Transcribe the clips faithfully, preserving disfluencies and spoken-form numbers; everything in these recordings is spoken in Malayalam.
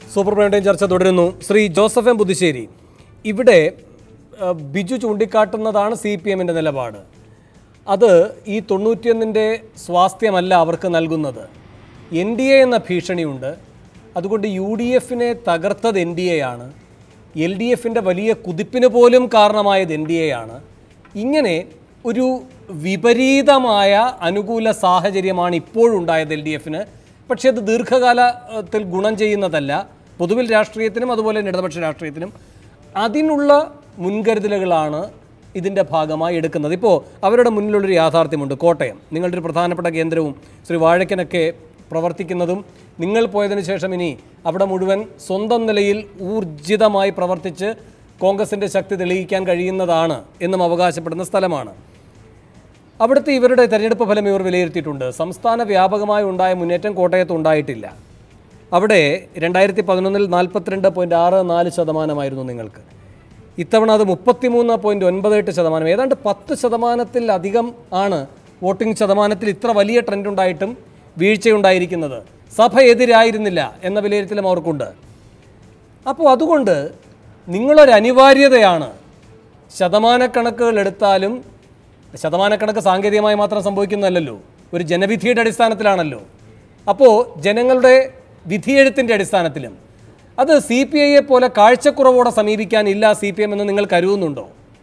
സൂപ്പർ പ്രൈം ടൈം ചർച്ച തുടരുന്നു. ശ്രീ ജോസഫ് എം പുതുശ്ശേരി, ഇവിടെ ബിജു ചൂണ്ടിക്കാട്ടുന്നതാണ് സി പി എമ്മിൻ്റെ നിലപാട്. അത് ഈ തൊണ്ണൂറ്റിയൊന്നിൻ്റെ സ്വാസ്ഥ്യമല്ല അവർക്ക് നൽകുന്നത്. എൻ ഡി എ എന്ന ഭീഷണിയുണ്ട്. അതുകൊണ്ട് യു ഡി എഫിനെ തകർത്തത് എൻ ഡി എ ആണ്. എൽ ഡി എഫിൻ്റെ വലിയ കുതിപ്പിന് പോലും കാരണമായത് എൻ ഡി എ ആണ്. ഇങ്ങനെ ഒരു വിപരീതമായ അനുകൂല സാഹചര്യമാണ് ഇപ്പോഴുണ്ടായത് എൽ ഡി എഫിന്. പക്ഷേ അത് ദീർഘകാലത്തിൽ ഗുണം ചെയ്യുന്നതല്ല പൊതുവിൽ രാഷ്ട്രീയത്തിനും അതുപോലെ തന്നെ ഇടതുപക്ഷ രാഷ്ട്രീയത്തിനും. അതിനുള്ള മുൻകരുതലുകളാണ് ഇതിൻ്റെ ഭാഗമായി എടുക്കുന്നത്. ഇപ്പോൾ അവരുടെ മുന്നിലുള്ളൊരു യാഥാർത്ഥ്യമുണ്ട്. കോട്ടയം നിങ്ങളുടെ ഒരു പ്രധാനപ്പെട്ട കേന്ദ്രവും ശ്രീ വാഴക്കനൊക്കെ പ്രവർത്തിക്കുന്നതും നിങ്ങൾ പോയതിനു ശേഷം ഇനി അവിടെ മുഴുവൻ സ്വന്തം നിലയിൽ ഊർജിതമായി പ്രവർത്തിച്ച് കോൺഗ്രസിൻ്റെ ശക്തി തെളിയിക്കാൻ കഴിയുന്നതാണ് എന്നും അവകാശപ്പെടുന്ന സ്ഥലമാണ്. അവിടുത്തെ ഇവരുടെ തെരഞ്ഞെടുപ്പ് ഫലം ഇവർ വിലയിരുത്തിയിട്ടുണ്ട്. സംസ്ഥാന വ്യാപകമായി ഉണ്ടായ മുന്നേറ്റം കോട്ടയത്ത് ഉണ്ടായിട്ടില്ല. അവിടെ രണ്ടായിരത്തി പതിനൊന്നിൽ നാൽപ്പത്തിരണ്ട് പോയിൻറ്റ് ആറ് നാല് ശതമാനമായിരുന്നു നിങ്ങൾക്ക്. ഇത്തവണ അത് മുപ്പത്തിമൂന്ന് പോയിൻറ്റ് ഒൻപത് എട്ട് ശതമാനം, ഏതാണ്ട് പത്ത് ശതമാനത്തിൽ അധികം ആണ് വോട്ടിംഗ് ശതമാനത്തിൽ ഇത്ര വലിയ ട്രെൻഡ് ഉണ്ടായിട്ടും വീഴ്ചയുണ്ടായിരിക്കുന്നത്. സഭ എതിരായിരുന്നില്ല എന്ന വിലയിരുത്തലും അവർക്കുണ്ട്. അപ്പോൾ അതുകൊണ്ട് നിങ്ങളൊരു അനിവാര്യതയാണ്. ശതമാനക്കണക്കുകൾ എടുത്താലും ശതമാനക്കണക്ക് സാങ്കേതികമായി മാത്രം സംഭവിക്കുന്നതല്ലല്ലോ, ഒരു ജനവിധിയുടെ അടിസ്ഥാനത്തിലാണല്ലോ. അപ്പോൾ ജനങ്ങളുടെ വിധിയെഴുത്തിൻ്റെ അടിസ്ഥാനത്തിലും അത് സി പി ഐയെ പോലെ കാഴ്ചക്കുറവോടെ സമീപിക്കാനില്ല സി പി എം എന്ന് നിങ്ങൾ കരുതുന്നുണ്ടോ?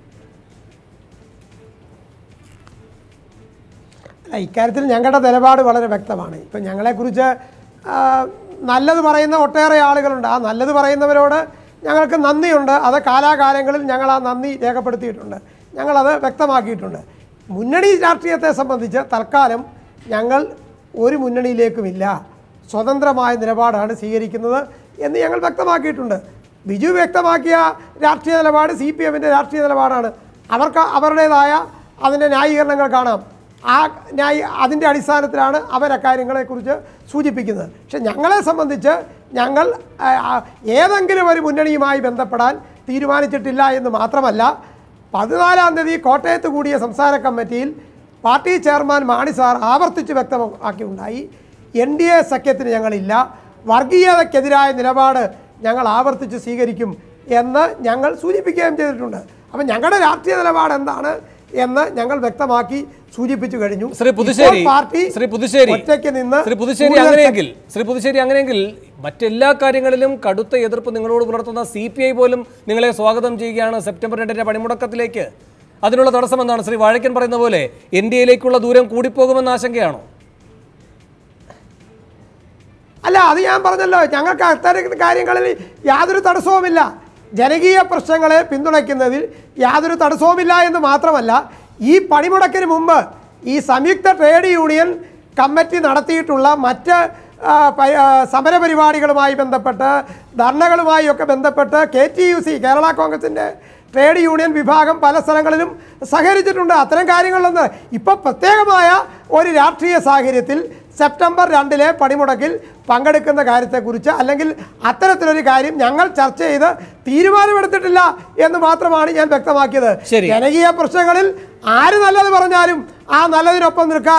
ഇക്കാര്യത്തിൽ ഞങ്ങളുടെ നിലപാട് വളരെ വ്യക്തമാണ്. ഇപ്പം ഞങ്ങളെക്കുറിച്ച് നല്ലത് പറയുന്ന ഒട്ടേറെ ആളുകളുണ്ട്. ആ നല്ലത് പറയുന്നവരോട് ഞങ്ങൾക്ക് നന്ദിയുണ്ട്. അത് കാലാകാലങ്ങളിൽ ഞങ്ങൾ ആ നന്ദി രേഖപ്പെടുത്തിയിട്ടുണ്ട്, ഞങ്ങളത് വ്യക്തമാക്കിയിട്ടുണ്ട്. മുന്നണി രാഷ്ട്രീയത്തെ സംബന്ധിച്ച് തൽക്കാലം ഞങ്ങൾ ഒരു മുന്നണിയിലേക്കുമില്ല, സ്വതന്ത്രമായ നിലപാടാണ് സ്വീകരിക്കുന്നത് എന്ന് ഞങ്ങൾ വ്യക്തമാക്കിയിട്ടുണ്ട്. ബിജു വ്യക്തമാക്കിയ രാഷ്ട്രീയ നിലപാട് സി പി എമ്മിൻ്റെ രാഷ്ട്രീയ നിലപാടാണ്. അവർക്ക് അവരുടേതായ അതിൻ്റെ ന്യായീകരണങ്ങൾ കാണാം. ആ ന്യായ അതിൻ്റെ അടിസ്ഥാനത്തിലാണ് അവരക്കാര്യങ്ങളെക്കുറിച്ച് സൂചിപ്പിക്കുന്നത്. പക്ഷെ ഞങ്ങളെ സംബന്ധിച്ച് ഞങ്ങൾ ഏതെങ്കിലും ഒരു മുന്നണിയുമായി ബന്ധപ്പെടാൻ തീരുമാനിച്ചിട്ടില്ല എന്ന് മാത്രമല്ല, പതിനാലാം തീയതി കോട്ടയത്ത് കൂടിയ സംസ്ഥാന കമ്മിറ്റിയിൽ പാർട്ടി ചെയർമാൻ മാണി സാർ ആവർത്തിച്ച് വ്യക്തമാക്കിയുണ്ടായി, എൻ ഡി എ സഖ്യത്തിന് ഞങ്ങളില്ല, വർഗീയതയ്ക്കെതിരായ നിലപാട് ഞങ്ങൾ ആവർത്തിച്ച് സ്വീകരിക്കും എന്ന് ഞങ്ങൾ സൂചിപ്പിക്കുകയും ചെയ്തിട്ടുണ്ട്. അപ്പം ഞങ്ങളുടെ രാഷ്ട്രീയ നിലപാട് എന്താണ് എന്ന് ഞങ്ങൾ വ്യക്തമാക്കി സൂചിപ്പിച്ചു കഴിഞ്ഞു. ശ്രീ പുതുശ്ശേരി പാർട്ടി ശ്രീ പുതുശ്ശേരി ഒറ്റയ്ക്ക് നിന്ന് ശ്രീ പുതുശ്ശേരി അങ്ങനെയെങ്കിൽ ശ്രീ പുതുശ്ശേരി അങ്ങനെയെങ്കിൽ മറ്റെല്ലാ കാര്യങ്ങളിലും കടുത്ത എതിർപ്പ് നിങ്ങളോട് പുലർത്തുന്ന സി പി ഐ പോലും നിങ്ങളെ സ്വാഗതം ചെയ്യുകയാണ് സെപ്റ്റംബർ രണ്ടിന്റെ പണിമുടക്കത്തിലേക്ക്. അതിനുള്ള തടസ്സം എന്താണ്? ശ്രീ വാഴക്കൻ പറയുന്ന പോലെ എൻ ഡി എയിലേക്കുള്ള ദൂരം കൂടിപ്പോകുമെന്ന ആശങ്കയാണോ? അല്ല, അത് ഞാൻ പറഞ്ഞല്ലോ, ഞങ്ങൾക്ക് അത്തരം കാര്യങ്ങളിൽ യാതൊരു തടസ്സവുമില്ല. ജനകീയ പ്രശ്നങ്ങളെ പിന്തുണയ്ക്കുന്നതിൽ യാതൊരു തടസ്സവുമില്ല എന്ന് മാത്രമല്ല, ഈ പണിമുടക്കിന് മുമ്പ് ഈ സംയുക്ത ട്രേഡ് യൂണിയൻ കമ്മിറ്റി നടത്തിയിട്ടുള്ള മറ്റ് സമരപരിപാടികളുമായി ബന്ധപ്പെട്ട് ധർണകളുമായി ഒക്കെ ബന്ധപ്പെട്ട് K T U C Kerala കോൺഗ്രസിൻ്റെ ട്രേഡ് യൂണിയൻ വിഭാഗം പല സ്ഥലങ്ങളിലും സഹകരിച്ചിട്ടുണ്ട്. അത്തരം കാര്യങ്ങളിലൊന്ന് ഇപ്പോൾ പ്രത്യേകമായ ഒരു രാഷ്ട്രീയ സാഹചര്യത്തിൽ സെപ്റ്റംബർ രണ്ടിലെ പണിമുടക്കിൽ പങ്കെടുക്കുന്ന കാര്യത്തെക്കുറിച്ച് അല്ലെങ്കിൽ അത്തരത്തിലൊരു കാര്യം ഞങ്ങൾ ചർച്ച ചെയ്ത് തീരുമാനമെടുത്തിട്ടില്ല എന്ന് മാത്രമാണ് ഞാൻ വ്യക്തമാക്കിയത്. ജനകീയ പ്രശ്നങ്ങളിൽ ആര് നല്ലത് പറഞ്ഞാലും ആ നല്ലതിനൊപ്പം നിൽക്കാൻ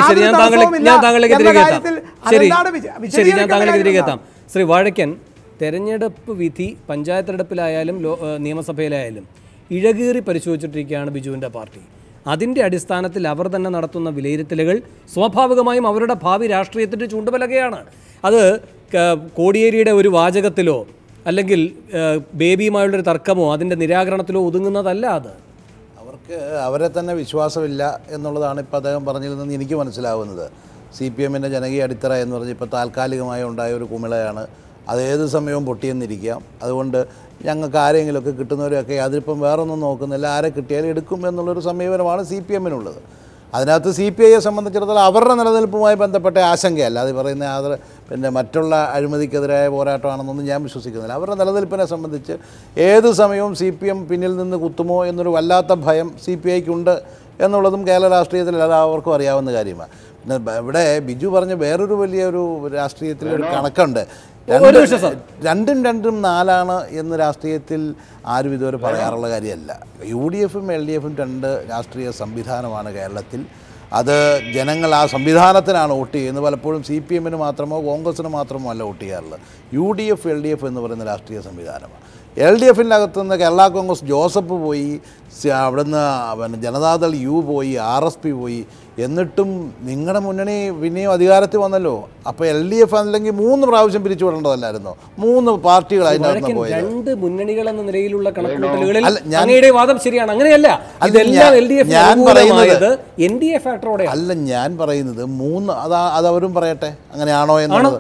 ശ്രീ വാഴക്കൻ, തെരഞ്ഞെടുപ്പ് വിധി പഞ്ചായത്ത് തെരഞ്ഞെടുപ്പിലായാലും നിയമസഭയിലായാലും ഇഴകീറി പരിശോധിച്ചിട്ടിരിക്കുകയാണ് ബിജുവിൻ്റെ പാർട്ടി. അതിൻ്റെ അടിസ്ഥാനത്തിൽ അവർ തന്നെ നടത്തുന്ന വിലയിരുത്തലുകൾ സ്വാഭാവികമായും അവരുടെ ഭാവി രാഷ്ട്രീയത്തിൻ്റെ ചൂണ്ടുപലകയാണ്. അത് കോടിയേരിയുടെ ഒരു വാചകത്തിലോ അല്ലെങ്കിൽ ബേബിയുമായുള്ളൊരു തർക്കമോ അതിൻ്റെ നിരാകരണത്തിലോ ഒതുങ്ങുന്നതല്ല. അത് അവർക്ക് അവരെ തന്നെ വിശ്വാസമില്ല എന്നുള്ളതാണ് ഇപ്പോൾ അദ്ദേഹം പറഞ്ഞിരുന്നെന്ന് എനിക്ക് മനസ്സിലാവുന്നത്. സി പി എമ്മിൻ്റെ ജനകീയ അടിത്തറ എന്ന് പറഞ്ഞ് ഇപ്പോൾ താൽക്കാലികമായി ഉണ്ടായ ഒരു കുമിളയാണ്. അത് ഏത് സമയവും പൊട്ടിയെന്നിരിക്കാം. അതുകൊണ്ട് ഞങ്ങൾക്ക് ആരെങ്കിലുമൊക്കെ കിട്ടുന്നവരെയൊക്കെ അതിലിപ്പം വേറൊന്നും നോക്കുന്നില്ല, ആരെ കിട്ടിയാലും എടുക്കും എന്നുള്ളൊരു സമീപനമാണ് സി പി എമ്മിനുള്ളത്. അതിനകത്ത് സി പി ഐയെ സംബന്ധിച്ചിടത്തോളം അവരുടെ നിലനിൽപ്പുമായി ബന്ധപ്പെട്ട ആശങ്കയല്ല, അത് പറയുന്ന അത് പിന്നെ മറ്റുള്ള അഴിമതിക്കെതിരായ പോരാട്ടമാണെന്നൊന്നും ഞാൻ വിശ്വസിക്കുന്നില്ല. അവരുടെ നിലനിൽപ്പിനെ സംബന്ധിച്ച് ഏത് സമയവും സി പി എം പിന്നിൽ നിന്ന് കുത്തുമോ എന്നൊരു വല്ലാത്ത ഭയം സി പി ഐക്കുണ്ട് എന്നുള്ളതും കേരള രാഷ്ട്രീയത്തിൽ എല്ലാവർക്കും അറിയാവുന്ന കാര്യമാണ്. പിന്നെ ഇവിടെ ബിജു പറഞ്ഞ വേറൊരു വലിയൊരു രാഷ്ട്രീയത്തിലൊരു കണക്കുണ്ട്. രണ്ടും രണ്ടും നാലാണ് എന്ന് രാഷ്ട്രീയത്തിൽ ആരും ഇതുവരെ പറയാറുള്ള കാര്യമല്ല. യു ഡി എഫും എൽ ഡി എഫും രണ്ട് രാഷ്ട്രീയ സംവിധാനമാണ് കേരളത്തിൽ. അത് ജനങ്ങൾ ആ സംവിധാനത്തിനാണ് വോട്ട് ചെയ്യുന്നത്. പലപ്പോഴും സി പി എമ്മിന് മാത്രമോ കോൺഗ്രസിന് മാത്രമോ അല്ല വോട്ട് ചെയ്യാറുള്ളത്. U D F L D F എന്ന് പറയുന്ന രാഷ്ട്രീയ സംവിധാനമാണ്. എൽ ഡി എഫിൻ്റെ അകത്തുനിന്ന് കേരള കോൺഗ്രസ് ജോസഫ് പോയി, അവിടുന്ന് പിന്നെ ജനതാദൾ യു പോയി, ആർ എസ് പി പോയി, എന്നിട്ടും നിങ്ങളുടെ മുന്നണി പിന്നെയും അധികാരത്തിൽ വന്നല്ലോ. അപ്പോൾ എൽ ഡി എഫ് അല്ലെങ്കിൽ മൂന്ന് പ്രാവശ്യം പിരിച്ചു വിടേണ്ടതല്ലായിരുന്നോ? മൂന്ന് പാർട്ടികൾ അതിനകത്ത് പോയത്. രണ്ട് മുന്നണികൾ എന്ന നിലയിലുള്ള കണക്കുകൂട്ടലുകളിൽ അങ്ങയുടെ വാദം ശരിയാണ്. അങ്ങനെയല്ല, ഇതെല്ലാം എൽ ഡി എഫ് ഞാൻ പറയുന്നത് എൻ ഡി എ ഫാക്ടറോടെ അല്ല. ഞാൻ പറയുന്നത് മൂന്ന് അതാ അതവരും പറയട്ടെ അങ്ങനെയാണോ എന്നുള്ളത്.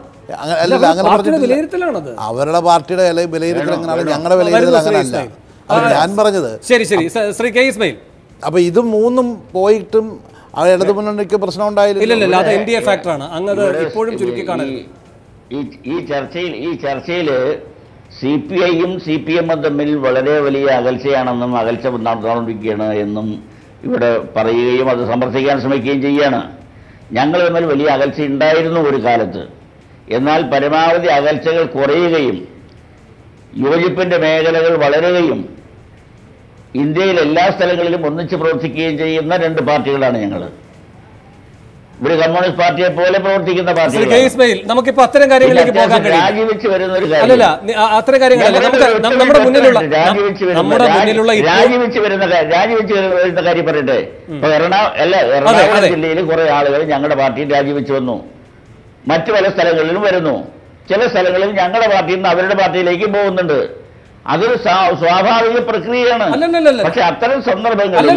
അവരുടെ പാർട്ടിയുടെ വിലയിരുത്തൽ എങ്ങനെയാണ്, ഞങ്ങളുടെ വിലയിരുത്തൽ അങ്ങനെയല്ല. അത് ഞാൻ പറഞ്ഞത്. ശരി ശരി ശ്രീ കെ ഇസ്മയിൽ, അപ്പൊ ഇത് മൂന്നും പോയിട്ടും ആ ഇടതു മുന്നണിക്ക് പ്രശ്നം ഉണ്ടായില്ല. അത് എൻ ഡി എ ഫാക്ടറാണ്. അങ്ങത് ഇപ്പോഴും ചുരുക്കി കാണരുത്. ഈ ചർച്ചയിൽ ഈ ചർച്ചയിൽ സി പി ഐയും സി പി എമ്മും തമ്മിൽ വളരെ വലിയ അകൽച്ചയാണെന്നും അകൽച്ച നടന്നുകൊണ്ടിരിക്കുകയാണ് എന്നും ഇവിടെ പറയുകയും അത് സമർത്ഥിക്കാൻ ശ്രമിക്കുകയും ചെയ്യുകയാണ്. ഞങ്ങൾ തമ്മിൽ വലിയ അകൽച്ച ഉണ്ടായിരുന്നു ഒരു കാലത്ത്. എന്നാൽ പരമാവധി അകൽച്ചകൾ കുറയുകയും യോജിപ്പിന്റെ മേഖലകൾ വളരുകയും ഇന്ത്യയിൽ എല്ലാ സ്ഥലങ്ങളിലും ഒന്നിച്ച് പ്രവർത്തിക്കുകയും ചെയ്യുന്ന രണ്ട് പാർട്ടികളാണ് ഞങ്ങൾ. ഇവിടെ കമ്മ്യൂണിസ്റ്റ് പാർട്ടിയെ പോലെ പ്രവർത്തിക്കുന്ന പാർട്ടികൾ. നമുക്കിപ്പോ അത്തരം കാര്യങ്ങളിലേക്ക് പോകാൻ കഴിയും. രാജിവെച്ച് വരുന്ന ഒരു അല്ലല്ല, അത്തരം കാര്യങ്ങളല്ല. നമ്മുടെ മുന്നിലുള്ള രാജിവെച്ച് വരുന്ന രാജിവെച്ച് വരുന്ന കാര്യം പറയട്ടെ. ഇപ്പൊ എറണാകുളം അല്ല എറണാകുളം ജില്ലയിൽ കുറെ ആളുകൾ ഞങ്ങളുടെ പാർട്ടിയിൽ രാജിവെച്ച് വന്നു. മറ്റു പല സ്ഥലങ്ങളിലും വരുന്നു. ചില സ്ഥലങ്ങളിൽ ഞങ്ങളുടെ പാർട്ടിയിൽ നിന്ന് അവരുടെ പാർട്ടിയിലേക്ക് പോകുന്നുണ്ട്. അതൊരു സ്വാഭാവിക പ്രക്രിയയാണ്. പക്ഷെ അത്തരം സന്ദർഭങ്ങളിൽ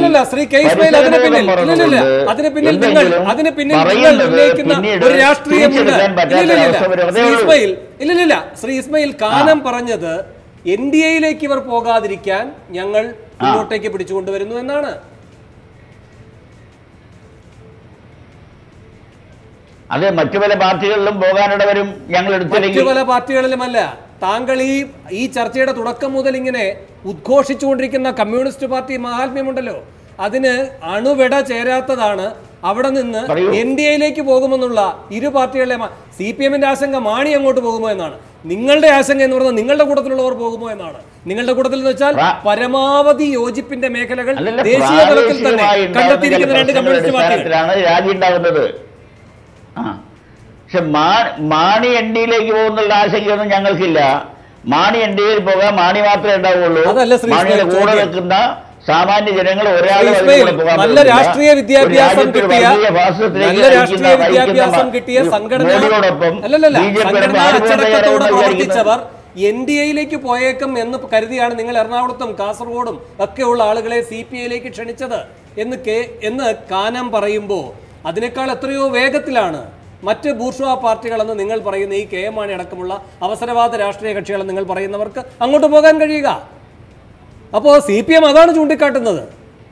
ഇല്ലില്ല, ശ്രീ ഇസ്മയിൽ കാനം പറഞ്ഞത് എൻ ഡി എയിലേക്ക് ഇവർ പോകാതിരിക്കാൻ ഞങ്ങൾ മുന്നോട്ടേക്ക് പിടിച്ചുകൊണ്ടുവരുന്നു എന്നാണ്. അതെ, മറ്റു പല പാർട്ടികളിലും പോകാനിടവരും ഞങ്ങൾ മറ്റു പല പാർട്ടികളിലുമല്ല. താങ്കൾ ഈ ഈ ചർച്ചയുടെ തുടക്കം മുതൽ ഇങ്ങനെ ഉദ്ഘോഷിച്ചുകൊണ്ടിരിക്കുന്ന കമ്മ്യൂണിസ്റ്റ് പാർട്ടി മഹാത്മ്യമുണ്ടല്ലോ, അതിന് അണുവിട ചേരാത്തതാണ്. അവിടെ നിന്ന് എൻ ഡി എയിലേക്ക് പോകുമെന്നുള്ള ഇരു പാർട്ടികളിലെ സി പി എമ്മിന്റെ ആശങ്ക മാണി അങ്ങോട്ട് പോകുമോ എന്നാണ്. നിങ്ങളുടെ ആശങ്ക എന്ന് പറഞ്ഞാൽ നിങ്ങളുടെ കൂട്ടത്തിലുള്ളവർ പോകുമോ എന്നാണ്. നിങ്ങളുടെ കൂട്ടത്തിൽ എന്ന് വെച്ചാൽ പരമാവധി യോജിപ്പിന്റെ മേഖലകൾ ദേശീയ തലത്തിൽ തന്നെ കണ്ടെത്തിയിരിക്കുന്ന രണ്ട് കമ്മ്യൂണിസ്റ്റ് പാർട്ടികളാണ് രാജി ഉണ്ടാകുന്നത്. പക്ഷെ മാണി എൻ ഡിയിലേക്ക് പോകുന്നുള്ള ആശങ്കയൊന്നും ഞങ്ങൾക്കില്ല. മാണി എൻ ഡിയിൽ പോകാൻ മാണി മാത്രമേ ഉണ്ടാവുള്ളൂ. മാണിയുടെ കൂടെ നിൽക്കുന്ന സാമാന്യ ജനങ്ങൾ ഒരാൾ നല്ല രാഷ്ട്രീയ വിദ്യാഭ്യാസം കിട്ടിയ നല്ല രാഷ്ട്രീയ വിദ്യാഭ്യാസം കിട്ടിയ സംഘടനയോടൊപ്പം സംഘടനാ അച്ചടക്കത്തോടെ പ്രവർത്തിച്ചവർ എൻ ഡി എയിലേക്ക് പോയേക്കും എന്ന് കരുതിയാണ് നിങ്ങൾ എറണാകുളത്തും കാസർഗോഡും ഒക്കെയുള്ള ആളുകളെ സി പി ഐയിലേക്ക് ക്ഷണിച്ചത് എന്ന് കെ എന്ന് കാനം പറയുമ്പോൾ അതിനേക്കാൾ എത്രയോ വേഗത്തിലാണ് മറ്റ് ബൂർഷ്വാ പാർട്ടികളെന്ന് നിങ്ങൾ പറയുന്ന ഈ കെ എം മാണി അടക്കമുള്ള അവസരവാദ രാഷ്ട്രീയ കക്ഷികളെന്ന് നിങ്ങൾ പറയുന്നവർക്ക് അങ്ങോട്ട് പോകാൻ കഴിയുക. അപ്പോൾ സി പി എം അതാണ് ചൂണ്ടിക്കാട്ടുന്നത്.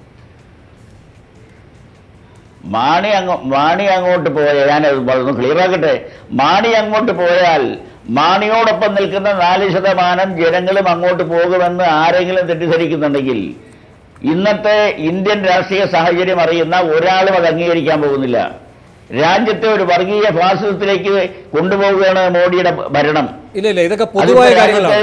മാണി അങ്ങോ മാണി അങ്ങോട്ട് പോയാൽ ഞാൻ ഒന്ന് ക്ലിയർ ആക്കട്ടെ. മാണി അങ്ങോട്ട് പോയാൽ മാണിയോടൊപ്പം നിൽക്കുന്ന നാല് ശതമാനം ജനങ്ങളും അങ്ങോട്ട് പോകുമെന്ന് ആരെങ്കിലും തെറ്റിദ്ധരിക്കുന്നുണ്ടെങ്കിൽ ഇന്നത്തെ ഇന്ത്യൻ രാഷ്ട്രീയ സാഹചര്യം അറിയുന്ന ഒരാളും അത് അംഗീകരിക്കാൻ പോകുന്നില്ല. രാജ്യത്തെ ഒരു വർഗീയ ഫാസിസത്തിലേക്ക് കൊണ്ടുപോവുകയാണ് മോഡിയുടെ ഭരണം. ഇല്ല ഇല്ല ഇതൊക്കെ പൊതുവായ കാര്യങ്ങളാണ്.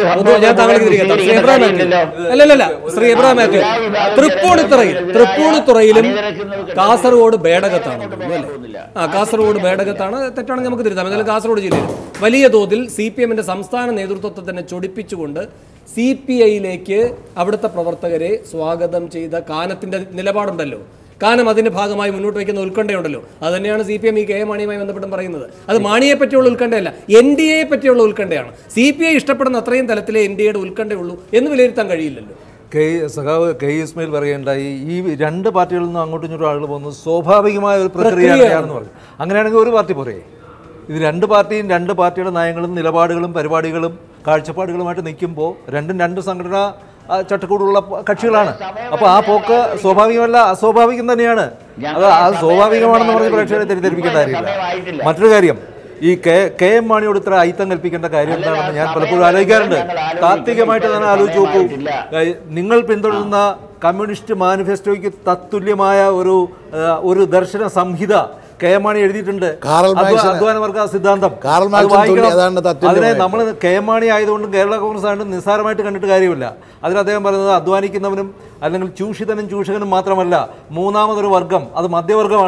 ശ്രീ ഇബ്രാഹിം മാത്യു, തൃപ്പൂണിത്തുറയിൽ തൃപ്പൂണിത്തുറയിലും കാസർഗോഡ് ബേഡകത്താണ് ആ കാസർഗോഡ് ബേഡകത്താണ് തെറ്റാണെങ്കിൽ നമുക്ക് തിരുത്താം. എന്നാലും കാസർഗോഡ് ജില്ലയിൽ വലിയ തോതിൽ സി പി എമ്മിന്റെ സംസ്ഥാന നേതൃത്വത്തെ തന്നെ ചൊടിപ്പിച്ചുകൊണ്ട് സി പി ഐയിലേക്ക് അവിടുത്തെ പ്രവർത്തകരെ സ്വാഗതം ചെയ്ത കാനത്തിന്റെ നിലപാടുണ്ടല്ലോ. കാനം അതിന്റെ ഭാഗമായി മുന്നോട്ട് വയ്ക്കുന്ന ഉത്കണ്ഠയുണ്ടല്ലോ, അത് തന്നെയാണ് സി പി എം ഈ കെ എം മാണിയുമായി ബന്ധപ്പെട്ടും പറയുന്നത്. അത് മാണിയെ പറ്റിയുള്ള ഉത്കണ്ഠയല്ല, എൻ ഡി എയെ പറ്റിയുള്ള ഉത്കണ്ഠയാണ്. സി പി ഐ ഇഷ്ടപ്പെടുന്ന അത്രയും തലത്തിലെ എൻ ഡി എയുടെ ഉത്കണ്ഠയുള്ളൂ എന്ന് വിലയിരുത്താൻ കഴിയില്ലല്ലോ. കെ സഖാവ് കെ ഇസ്മയിൽ പറയുകയുണ്ടായി, ഈ രണ്ട് പാർട്ടികളിൽ നിന്നും അങ്ങോട്ടും ഇങ്ങോട്ടും ആളുകൾ പോകുന്നത് സ്വാഭാവികമായ ഒരു പ്രക്രിയയാണെന്ന് പറഞ്ഞു. അങ്ങനെയാണെങ്കിൽ ഒരു പാർട്ടി പോരെ? ഇത് രണ്ട് പാർട്ടിയും രണ്ട് പാർട്ടിയുടെ നയങ്ങളും നിലപാടുകളും പരിപാടികളും കാഴ്ചപ്പാടുകളുമായിട്ട് നിൽക്കുമ്പോൾ രണ്ടും രണ്ട് സംഘടനാ ചട്ടക്കൂടുള്ള കക്ഷികളാണ്. അപ്പോൾ ആ പോക്ക് സ്വാഭാവികമല്ല, അസ്വാഭാവികം തന്നെയാണ്. അത് അത് സ്വാഭാവികമാണെന്ന് പറഞ്ഞ് പ്രേക്ഷകരെ തെറ്റിദ്ധരിപ്പിക്കേണ്ട കാര്യമില്ല. മറ്റൊരു കാര്യം, ഈ കെ കെ എം മാണിയോട് ഇത്ര അയിത്തം കൽപ്പിക്കേണ്ട കാര്യം എന്താണെന്ന് ഞാൻ പലപ്പോഴും ആലോചിക്കാറുണ്ട്. താത്വികമായിട്ട് തന്നെ ആലോചിച്ച് നോക്കൂ. നിങ്ങൾ പിന്തുടരുന്ന കമ്മ്യൂണിസ്റ്റ് മാനിഫെസ്റ്റോയ്ക്ക് തത്തുല്യമായ ഒരു ഒരു ദർശന സംഹിത കെ എം മാണി എഴുതിയിട്ടുണ്ട്. അധ്വാന വർഗ സിദ്ധാന്തം അതിനെ നമ്മൾ കെ എം മാണി ആയതുകൊണ്ടും കേരള കോൺഗ്രസ് ആയതുകൊണ്ടും നിസ്സാരമായിട്ട് കണ്ടിട്ട് കാര്യമില്ല. അതിൽ അദ്ദേഹം പറയുന്നത് അധ്വാനിക്കുന്നവനും അല്ലെങ്കിൽ ചൂഷിതനും ചൂഷകനും മാത്രമല്ല, മൂന്നാമതൊരു വർഗം, അത് മധ്യവർഗമാണ്.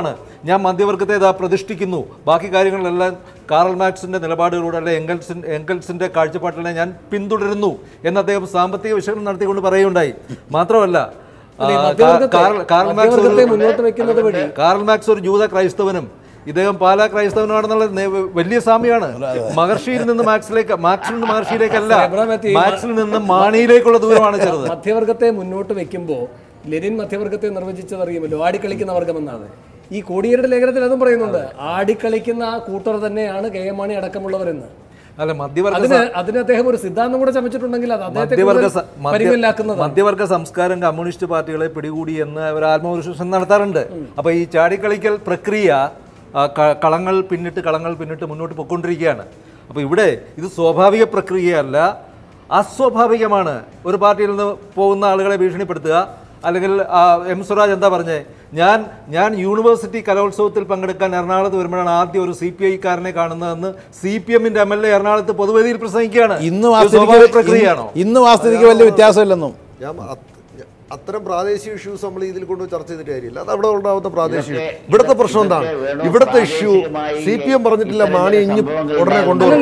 ഞാൻ മധ്യവർഗത്തെ ഇതാ പ്രതിഷ്ഠിക്കുന്നു, ബാക്കി കാര്യങ്ങളിലെല്ലാം കാറൽ മാർക്സിൻ്റെ നിലപാടുകളോട് അല്ലെ എംഗൽസിൻ എംഗൽസിൻ്റെ കാഴ്ചപ്പാട്ടിനെ ഞാൻ പിന്തുടരുന്നു എന്ന് അദ്ദേഹം സാമ്പത്തിക വിശകലനം നടത്തിക്കൊണ്ട് പറയുകയുണ്ടായി. മാത്രമല്ല കാറൽ മാർക്സ് കാറൽ മാർക്സ് ഒരു ജൂത ക്രൈസ്തവനും ഇദ്ദേഹം പാലാ ക്രൈസ്തവനാണെന്നുള്ള വലിയ സാമ്യമാണ്. മഹർഷിയിൽ നിന്ന് മാക്സിലേക്ക്, മാക്സിൽ നിന്ന് മഹർഷിയിലേക്കല്ല, മാക്സിൽ നിന്ന് മാണിയിലേക്കുള്ള ദൂരമാണ് ചെറുത്. മധ്യവർഗത്തെ മുന്നോട്ട് വെക്കുമ്പോൾ ലെനിൻ മധ്യവർഗത്തെ നിർവചിച്ചത് അറിയുമല്ലോ, ആടിക്കളിക്കുന്ന വർഗമെന്നാണ്. ഈ കോടിയേരുടെ ലേഖനത്തിൽ അതും പറയുന്നുണ്ട്, ആടിക്കളിക്കുന്ന ആ കൂട്ടർ തന്നെയാണ് കെ എം മാണി അടക്കമുള്ളവരെന്ന്. അല്ല, മധ്യവർഗ അതിന് അദ്ദേഹം ഒരു സിദ്ധാന്തം കൂടെ ചമച്ചിട്ടുണ്ടെങ്കിൽ അത് അദ്ദേഹത്തെ മധ്യവർഗ സംസ്കാരം കമ്മ്യൂണിസ്റ്റ് പാർട്ടികളെ പിടികൂടി എന്ന് അവർ ആത്മവിശ്വാസം നടത്താറുണ്ട്. അപ്പൊ ഈ ചാടിക്കളിക്കൽ പ്രക്രിയ കളങ്ങൾ പിന്നിട്ട് കളങ്ങൾ പിന്നിട്ട് മുന്നോട്ട് പോയിക്കൊണ്ടിരിക്കുകയാണ്. അപ്പോൾ ഇവിടെ ഇത് സ്വാഭാവിക പ്രക്രിയയല്ല, അസ്വാഭാവികമാണ്. ഒരു പാർട്ടിയിൽ നിന്ന് പോകുന്ന ആളുകളെ ഭീഷണിപ്പെടുത്തുക. അല്ലെങ്കിൽ എം സ്വരാജ് എന്താ പറഞ്ഞേ, ഞാൻ ഞാൻ യൂണിവേഴ്സിറ്റി കലോത്സവത്തിൽ പങ്കെടുക്കാൻ എറണാകുളത്ത് വരുമ്പോഴാണ് ആദ്യം ഒരു സി പി ഐക്കാരനെ കാണുന്നതെന്ന് സി പി എമ്മിന്റെ എം എൽ എ എറണാകുളത്ത് പൊതുവേദിയിൽ പ്രസംഗിക്കുകയാണ്. ഇന്ന് പ്രക്രിയയാണോ? ഇന്ന് വാസ്തവിക വലിയ വ്യത്യാസമില്ലെന്നും ഞാൻ അത്തരം പ്രാദേശിക ഇഷ്യൂസ് നമ്മൾ ഇതിൽ കൊണ്ട് ചർച്ച ചെയ്തിട്ട് കാര്യമില്ല. അത് അവിടെ ഉണ്ടാകുന്ന പ്രാദേശിക ഇവിടുത്തെ പ്രശ്നം എന്താണ്? ഇവിടുത്തെ ഇഷ്യൂ സി പി എം പറഞ്ഞിട്ടില്ല മാണി ഇനി ഉടനെ കൊണ്ടുവരും.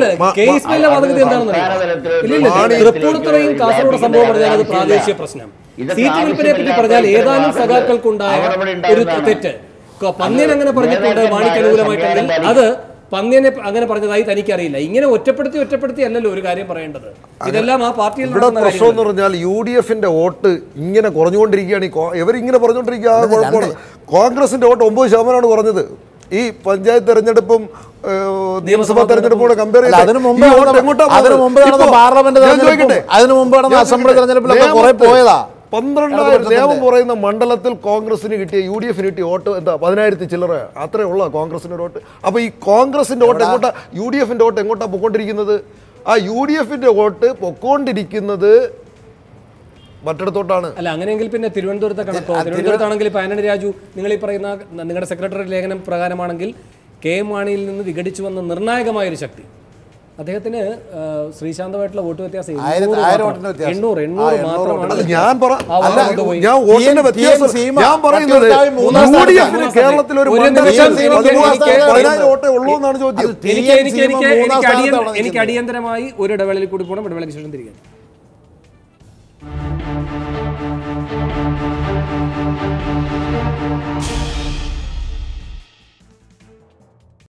പ്രാദേശിക പ്രശ്നം സീറ്റ് വിൽപ്പനയെ പറ്റി പറഞ്ഞാൽ ഏതാനും സഖാക്കൾക്കുണ്ടായ ഒരു തെറ്റ് പന്ന്യൻ അങ്ങനെ പറഞ്ഞിട്ടുണ്ട് മാണിക്ക് അനുകൂലമായിട്ടുണ്ടെങ്കിൽ അത് പന്ന്യനെ അങ്ങനെ പറഞ്ഞതായി തനിക്കറിയില്ല. ഇങ്ങനെ ഒറ്റപ്പെടുത്തി ഒറ്റപ്പെടുത്തി അല്ലല്ലോ ഒരു കാര്യം പറയേണ്ടത്. ഇതെല്ലാം ആ പാർട്ടിയിൽ ഇവിടെ പ്രശ്നം എന്ന് പറഞ്ഞാൽ യു ഡി എഫിന്റെ വോട്ട് ഇങ്ങനെ കുറഞ്ഞുകൊണ്ടിരിക്കുകയാണ്. ഇവരിങ്ങനെ പറഞ്ഞുകൊണ്ടിരിക്കുകയാണ്. കുഴപ്പമാണ്. കോൺഗ്രസിന്റെ വോട്ട് ഒമ്പത് ശതമാനമാണ് കുറഞ്ഞത്. ഈ പഞ്ചായത്ത് തെരഞ്ഞെടുപ്പും നിയമസഭാ തെരഞ്ഞെടുപ്പും കൂടെ കമ്പയർ ചെയ്ത് അതിനു മുമ്പ് പാർലമെന്റ് തെരഞ്ഞെടുപ്പ്, അതിനു മുമ്പ് നടന്ന അസംബ്ലി തെരഞ്ഞെടുപ്പിലൊക്കെ കുറെ പോയതാ. പന്ത്രണ്ടായിരം നിയമം പറയുന്ന മണ്ഡലത്തിൽ കോൺഗ്രസിന് കിട്ടിയ യു ഡി എഫിന് കിട്ടിയ വോട്ട് എന്താ പതിനായിരത്തി ചില്ലറ, അത്രേ ഉള്ള കോൺഗ്രസിന്റെ വോട്ട്. അപ്പൊ ഈ കോൺഗ്രസിന്റെ വോട്ട് എങ്ങോട്ടാ, യു ഡി എഫിന്റെ വോട്ട് എങ്ങോട്ടാ പൊക്കോണ്ടിരിക്കുന്നത്? ആ യു ഡി എഫിന്റെ വോട്ട് പൊക്കോണ്ടിരിക്കുന്നത് മറ്റിടത്തോട്ടാണ്. അല്ല, അങ്ങനെയെങ്കിൽ പിന്നെ തിരുവനന്തപുരത്തെ കണക്കോ? തിരുവനന്തപുരത്താണെങ്കിൽ ഇപ്പൊ ആന്റണി രാജു നിങ്ങൾ ഈ പറയുന്ന നിങ്ങളുടെ സെക്രട്ടറി ലേഖനം പ്രകാരമാണെങ്കിൽ കെ എം മാണിയിൽ നിന്ന് വിഘടിച്ചു വന്ന നിർണായകമായൊരു ശക്തി അദ്ദേഹത്തിന് ശ്രീശാന്തമായിട്ടുള്ള വോട്ട് വ്യത്യാസം എണ്ണൂറ് എണ്ണൂറ് മാത്രമാണ്. ഞാൻ കേരളത്തിൽ ഒരു എനിക്ക് അടിയന്തരമായി ഒരു ഇടവേളയിൽ കൂടി പോകണം. ഇടവേളയ്ക്ക് ശേഷം തിരികെ.